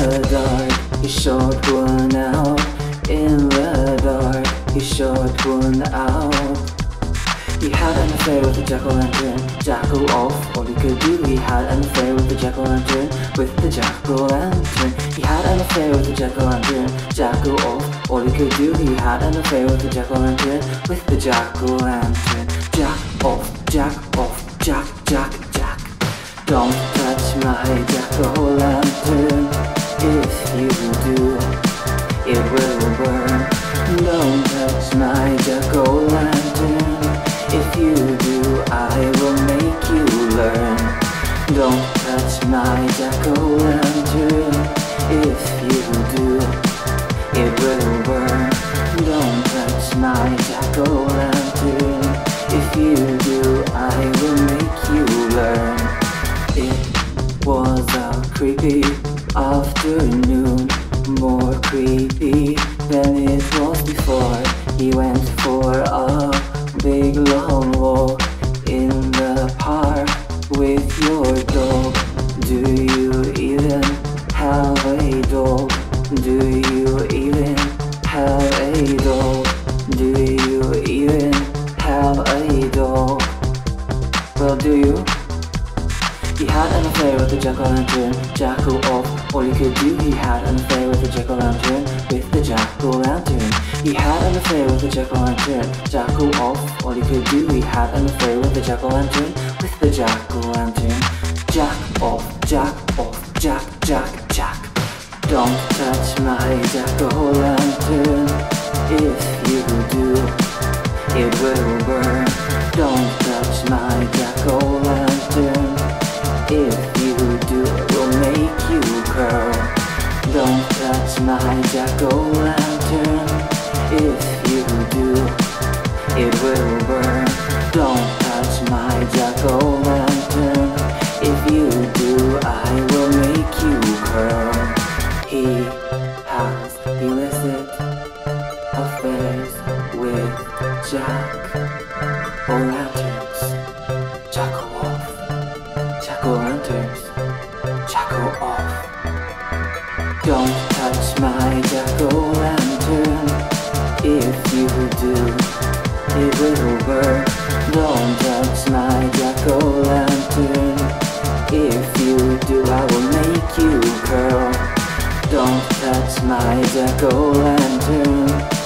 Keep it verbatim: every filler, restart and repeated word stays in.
the dark, he shot one out. In the dark, he shot one out. He had an affair with the jack-o'-lantern, jackal-off, all he could do. He had an affair with the jack-o'-lantern, with the jack-o'-lantern. He had an affair with the jack-o'-lantern, jackal-off, all he could do. He had an affair with the jack-o'-lantern, with the jack-o'-lantern. Jack-off, jack-off, jack, jack, jack. Don't touch my jack-o'-lantern. If you do, it will burn. Don't touch my jack-o'-lantern. If you do, I will make you learn. Don't touch my jack-o'-lantern. If you do, it will burn. Don't touch my jack-o'-lantern. If you do, I will make you learn. It was a creepy afternoon, more creepy than it was before. He went for a big long walk in the park with your dog. Do you even have a dog? Do you even have a dog? Do you even have a dog? Well, do you? He had an affair with the jack-o'-lantern, jackal-off, all he could do. He had an affair with the jack-o'-lantern, with the jack-o'-lantern. He had an affair with the jack-o'-lantern, jackal-off, all he could do. He had an affair with the jack-o'-lantern, with the jack-o'-lantern. Jack-off, jack-off, jack, jack, jack. Don't touch my jack-o'-lantern. If you do, it will burn. Don't touch my jack-o'-lantern. If you do, it will make you curl. Don't touch my jack-o'-lantern. If you do, it will burn. Don't touch my jack-o'-lantern. If you do, I will make you curl. He has illicit affairs with jack-o'-lanterns, jackal-off, jack-o'-lanterns, jackal-off. Don't touch my jack-o'-lantern. If you do, it will burn. Don't touch my jack-o'-lantern. If you do, I will make you curl. Don't touch my jack-o'-lantern.